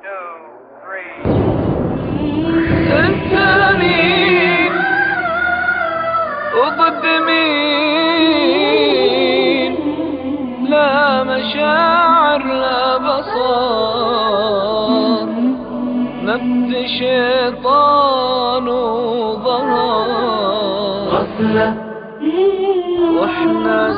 انت مين وضد مين؟ لا مشاعر لا بصر، نبت شيطان وظهر غفلة واحنا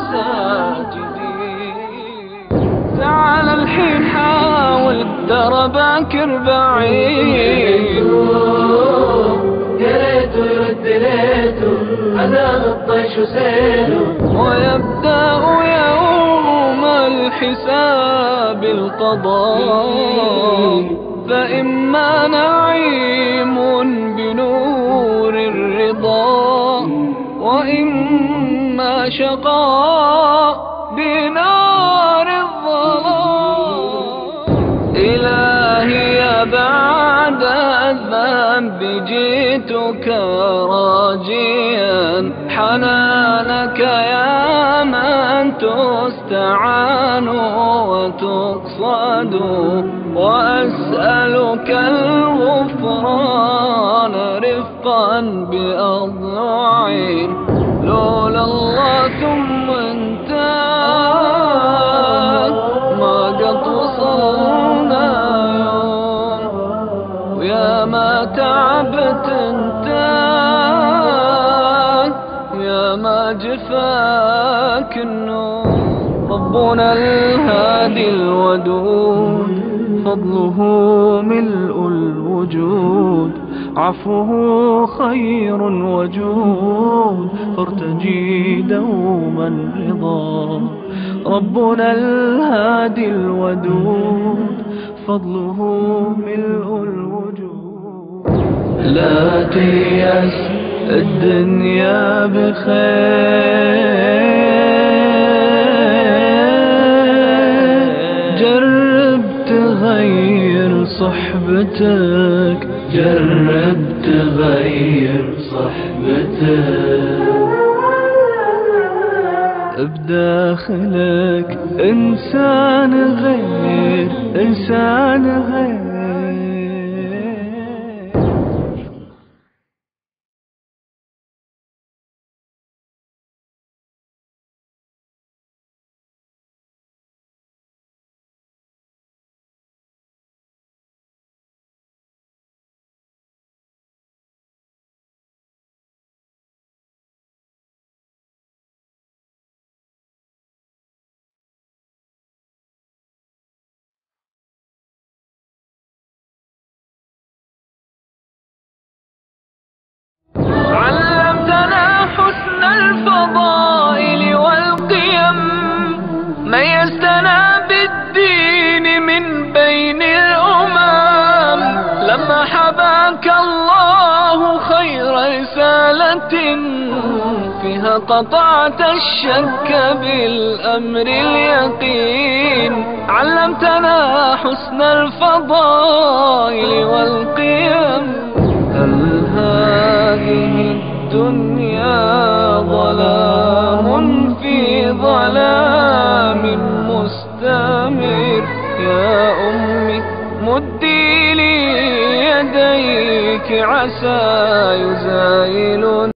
ساجدين. تعال الحين حاول ترى باكر بعيد، يا ريته يرد ليته عذاب الطيش وسيله، ويبدأ يوم الحساب القضاء، فإما نعيم بنور الرضا، وإما شقاء بنار الظلام. إلهي بعد الذنب جئتك راجيا حنانك يا من تستعان وتقصد، وأسألك الغفران رفقا بأضلعين. لولا الله ثم انت ما قد وصلنا يوم، ويا ما تعبت انت يا ما جفاك النوم. ربنا الهادي الودود فضله ملء الوجود، عفوه خير وجود، فارتجي دوما رضا. ربنا الهادي الودود فضله ملء الوجود. لا تيأس الدنيا بخير، جرب تغير صحبتك، جرب تغير صحبتك. بداخلك إنسان غير إنسان غير. علمتنا حسن الفضائل والقيم، ميزتنا بالدين من بين الأمم. لما حباك الله خير رسالة فيها قطعت الشك بالأمر اليقين. علمتنا حسن الفضائل والقيم. هل هذه الدنيا ظلام في ظلام مستمر؟ يا أمي مدي لي يديك عسى يزايل